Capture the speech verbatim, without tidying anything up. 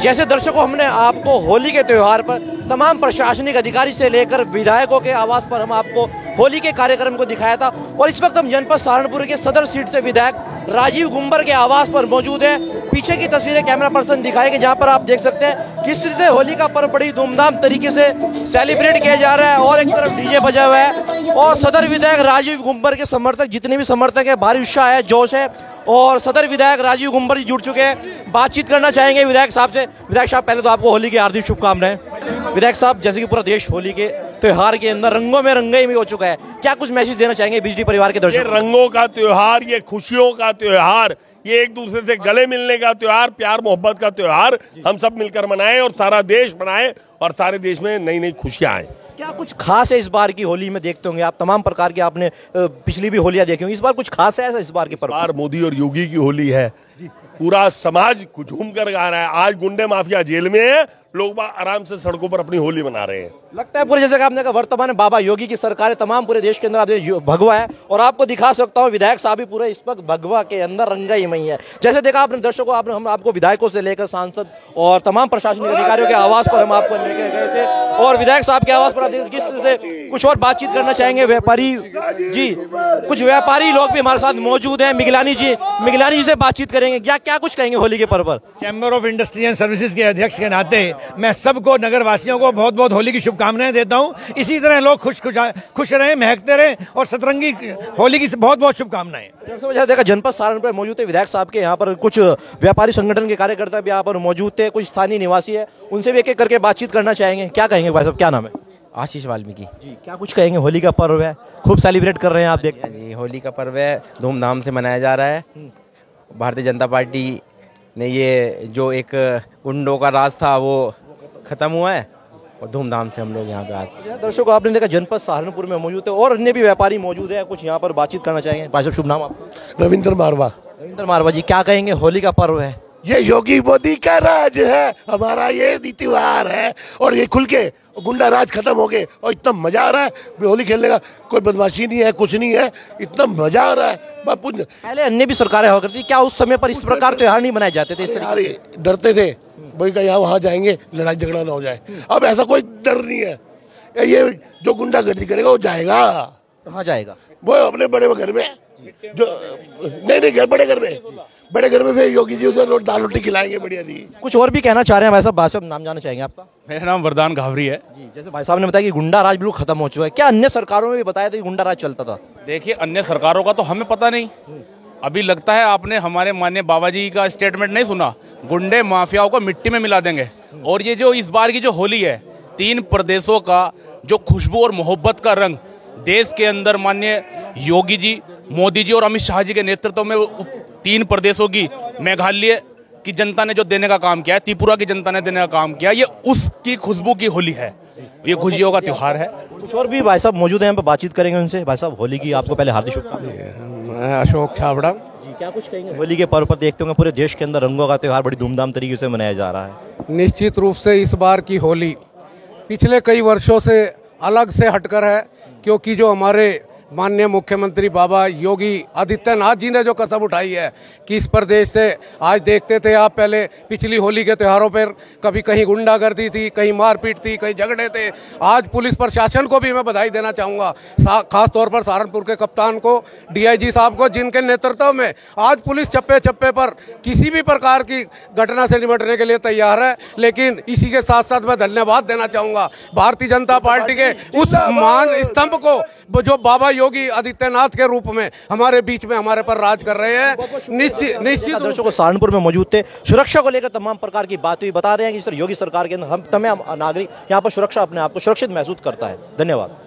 जैसे दर्शकों, हमने आपको होली के त्यौहार पर तमाम प्रशासनिक अधिकारी से लेकर विधायकों के आवास पर हम आपको होली के कार्यक्रम को दिखाया था और इस वक्त हम जनपद सहारनपुर के सदर सीट से विधायक राजीव गुंबर के आवास पर मौजूद है। पीछे की तस्वीरें कैमरा पर्सन दिखाएंगे, जहां पर आप देख सकते हैं किस तरह से होली का पर्व बड़ी धूमधाम तरीके से सेलिब्रेट किया जा रहा है और एक तरफ डीजे बजा हुआ है और सदर विधायक राजीव गुंबर के समर्थक, जितने भी समर्थक है, भारी उत्साह है, जोश है और सदर विधायक राजीव गुंबर जी जुड़ चुके हैं। बातचीत करना चाहेंगे विधायक साहब से। विधायक साहब, पहले तो आपको होली की हार्दिक शुभकामनाएं। विधायक साहब, जैसे कि पूरा देश होली के त्योहार के अंदर रंगों में रंगाई में हो चुका है, क्या कुछ मैसेज देना चाहेंगे बिजली परिवार के दर्शकों? ये रंगों का त्योहार, ये खुशियों का त्योहार, ये एक दूसरे से गले मिलने का त्योहार, प्यार मोहब्बत का त्योहार हम सब मिलकर मनाएं और सारा देश मनाए और सारे देश में नई नई खुशियां आए। क्या कुछ खास है इस बार की होली में? देखते होंगे आप तमाम प्रकार की, आपने पिछली भी होलियां देखी होंगी, इस बार कुछ खास है इस बार की पर्व? बार मोदी और योगी की होली है, पूरा समाज झूम कर गा रहा है। आज गुंडे माफिया जेल में है, लोग आराम से सड़कों पर अपनी होली मना रहे हैं। लगता है पूरे, जैसे कि आपने कहा, वर्तमान में बाबा योगी की सरकार है, तमाम पूरे देश के अंदर आप भगवा है और आपको दिखा सकता हूँ विधायक साहब भी पूरे इस वक्त भगवा के अंदर रंगाई मई है। जैसे देखा आपने दर्शकों, आपने हम आपको विधायकों से लेकर सांसद और तमाम प्रशासनिक अधिकारियों के आवास पर हम आपको लेकर गए थे और विधायक साहब के आवास पर आप किस तरह से कुछ और बातचीत करना चाहेंगे। व्यापारी जी, कुछ व्यापारी लोग भी हमारे साथ मौजूद हैं। मिगलानी जी, मिगलानी जी से बातचीत करेंगे। क्या क्या कुछ कहेंगे होली के पर्व पर? Chamber of industry and services के अध्यक्ष के नाते मैं सबको, नगर वासियों को बहुत बहुत होली की शुभकामनाएं देता हूं। इसी तरह लोग खुश खुश खुश रहें, महकते रहें और सतरंगी होली की बहुत बहुत शुभकामनाएं। देखा जनपद सहारनपुर में मौजूद थे विधायक साहब के, यहाँ पर कुछ व्यापारी संगठन के कार्यकर्ता भी यहाँ पर मौजूद थे, कुछ स्थानीय निवासी है, उनसे भी एक एक करके बातचीत करना चाहेंगे। क्या कहेंगे भाई साहब, क्या नाम है? आशीष वाल्मीकि जी। क्या कुछ कहेंगे? होली का पर्व है, खूब सेलिब्रेट कर रहे हैं आप, देखते हैं जी। होली का पर्व है, धूमधाम से मनाया जा रहा है। भारतीय जनता पार्टी ने ये जो एक गुंडों का राज था वो खत्म हुआ है और धूमधाम से हम लोग यहाँ पे आज। दर्शकों, आपने देखा जनपद सहारनपुर में मौजूद है और अन्य भी व्यापारी मौजूद है, कुछ यहाँ पर बातचीत करना चाहेंगे। भाई साहब, शुभ नाम आपका? रविंद्र मारवा। रविंद्र मारवा जी, क्या कहेंगे? होली का पर्व है, ये योगी मोदी का राज है, हमारा ये त्योहार है और ये खुल के गुंडा राज खत्म हो गए और इतना मजा आ रहा है होली खेलने का। कोई बदमाशी नहीं है, कुछ नहीं है, इतना मजा आ रहा है। पहले अन्य भी सरकारें हुआ करती, क्या उस समय पर इस प्रकार त्योहार नहीं मनाए जाते थे? इस तरीके डरते थे भाई का यहाँ वहाँ जाएंगे लड़ाई झगड़ा ना हो जाए। अब ऐसा कोई डर नहीं है। ये जो गुंडा गर्दी करेगा वो जाएगा, कहाँ जाएगा? वो अपने बड़े घर में, जो नहीं नहीं घर बड़े घर में, बड़े घर में फिर योगी जी उसे दाल रोटी खिलाएंगे बढ़िया दी। कुछ और भी कहना चाह रहे हैं भाई साहब? भाई साहब, नाम जानना चाहेंगे आपका? मेरा नाम वरदान घावरी है जी। जैसे भाई साहब ने बताया कि गुंडा राज बिल्कुल खत्म हो चुका है, क्या अन्य सरकारों में भी बताया था कि गुंडा राज चलता था? देखिए, अन्य सरकारों का तो हमें पता नहीं। अभी लगता है आपने हमारे माननीय बाबा जी का स्टेटमेंट नहीं सुना, गुंडे माफियाओं को मिट्टी में मिला देंगे। और ये जो इस बार की जो होली है, तीन प्रदेशों का जो खुशबू और मोहब्बत का रंग देश के अंदर माननीय योगी जी, मोदी जी और अमित शाह जी के नेतृत्व में तीन प्रदेशों की, मेघालय की जनता ने जो देने का काम किया है, त्रिपुरा की जनता ने देने का काम किया, ये उसकी खुशबू की होली है, ये खुशियों का त्योहार है। कुछ और भी भाई साहब मौजूद हैं, यहाँ पर बातचीत करेंगे उनसे। भाई साहब, होली की आपको पहले हार्दिक शुभकामनाएं। अशोक छाबड़ा जी। क्या कुछ कहेंगे? होली के पर्व पर देखते होंगे पूरे देश के अंदर रंगों का त्योहार बड़ी धूमधाम तरीके से मनाया जा रहा है। निश्चित रूप से इस बार की होली पिछले कई वर्षों से अलग से हटकर है, क्योंकि जो हमारे माननीय मुख्यमंत्री बाबा योगी आदित्यनाथ जी ने जो कसम उठाई है कि इस प्रदेश से, आज देखते थे आप पहले पिछली होली के त्योहारों पर कभी कहीं गुंडागर्दी थी, कहीं मारपीट थी, कहीं झगड़े थे। आज पुलिस प्रशासन को भी मैं बधाई देना चाहूँगा, खास तौर पर सहारनपुर के कप्तान को, डीआईजी साहब को, जिनके नेतृत्व में आज पुलिस चप्पे चप्पे पर किसी भी प्रकार की घटना से निपटने के लिए तैयार है। लेकिन इसी के साथ साथ मैं धन्यवाद देना चाहूँगा भारतीय जनता पार्टी के उस मान स्तंभ को जो बाबा योगी आदित्यनाथ के रूप में हमारे बीच में हमारे पर राज कर रहे हैं। निश्चित निश्चित दर्शकों, सहारनपुर में मौजूद थे, सुरक्षा को लेकर तमाम प्रकार की बात हुई, बता रहे हैं कि इस तरह योगी सरकार के अंदर हम तमाम नागरिक यहाँ पर सुरक्षा, अपने आप को सुरक्षित महसूस करता है। धन्यवाद।